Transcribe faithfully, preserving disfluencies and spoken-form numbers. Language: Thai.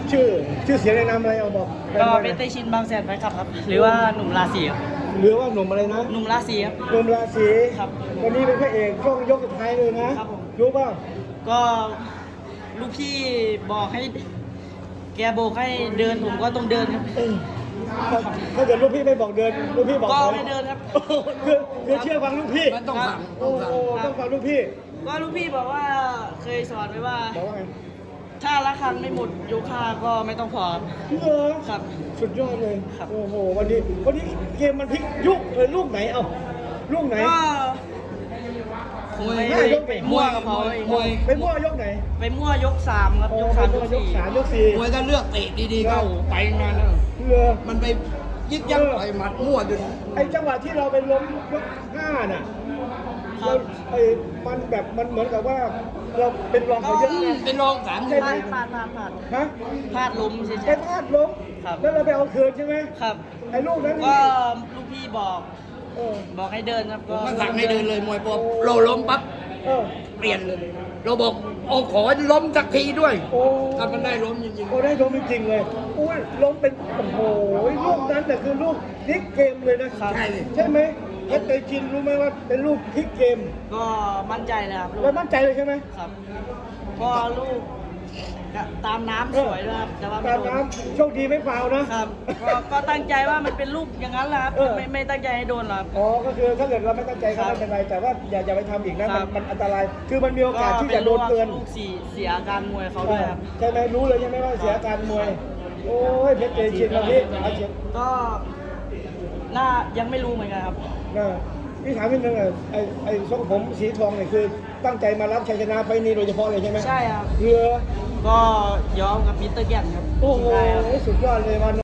ชื่อชื่อเสียงในนามอะไรเอาบอกก็เป็นเตชินบางแสนไปครับครับหรือว่าหนุ่มราศีครับหรือว่าหนุ่มอะไรนะหนุ่มราศีครับหนุ่มราศีครับวันนี้เป็นพระเอกช่วงยกสุดท้ายเลยนะครับผมรู้ป่ะก็ลูกพี่บอกให้แกโบกให้เดินผมก็ต้องเดินครับถ้าเกิดลูกพี่ไม่บอกเดินลูกพี่บอกก็ไม่เดินครับคือคือเชื่อฟังลูกพี่ต้องฟังโอ้ต้องฟังลูกพี่ก็ลูกพี่บอกว่าเคยสอนไว้ว่าบอกว่าไงถ้าละครั้งไม่หมดโยคะก็ไม่ต้องพอเหรอครับสุดยอดเลยโอ้โหวันนี้วันนี้เกมมันพลิกยุคเลยลูกไหนเอาลูกไหนก็มวยไปมั่วกับเขามวยไปมั่วยกไหนไปมั่วยกสามครับยกสามยกสี่สามยกสี่มวยถ้าเลือกเตะดีๆเข้าไปงานแล้วมันไปยึดยัดต่อยหมัดมั่วจนไอ้จังหวะที่เราไปล้มยกห้าน่ะเราไอ้มันแบบมันเหมือนกับว่าเราเป็นรองเขาเยอะเป็นรองสามใช่ไหมพลาดพลาดพลาดฮะพลาดล้มใช่ไหมพลาดล้มแล้วเราไปเอาคืนใช่ไหมครับไอ้ลูกนั้นก็ลูกพี่บอกบอกให้เดินครับก็สั่งให้เดินเลยมวยพอเราล้มปั๊บเปลี่ยนเลยเราบอกโอ้ขอล้มสักทีด้วยถ้ามันได้ล้มจริงๆโอ้ได้ล้มจริงๆเลยอุ้ยล้มเป็นโอ้โหลูกนั้นแต่คือลูกพลิกเกมเลยนะใช่ใช่ไหมเพชรเตชินรู้ไหมว่าเป็นลูกพลิกเกมก็มั่นใจเลยครับเรามั่นใจเลยใช่ไหมครับพอลูกตามน้ำสวยนะครับแต่ว่าตามน้ำโชคดีไม่ฟาวนะครับก็ตั้งใจว่ามันเป็นลูกอย่างนั้นแหละครับไม่ไม่ตั้งใจให้โดนหรอกอ๋อก็คือถ้าเกิดเราไม่ตั้งใจก็ไม่เป็นไรแต่ว่าอย่าอย่าไปทำอีกนะมันอันตรายคือมันมีโอกาสที่จะโดนเตือนลูกสี่เสียการมวยเขาด้วยครับใช่ไหมรู้เลยใช่ไหมว่าเสียการมวยโอ้ยเพชรเตชินวันนี้ก็น่ายังไม่รู้เหมือนกันครับพี่ถามนิดนึงอ่ะไอ้ไอ้ทรงผมสีทองเนี่ยคือตั้งใจมารับชัยชนะไปนี่โดยเฉพาะเลยใช่ไหมใช่ครับเรือก็ยอมกับมิสเตอร์แกนครับโอ้โหสุดยอดเลยวัน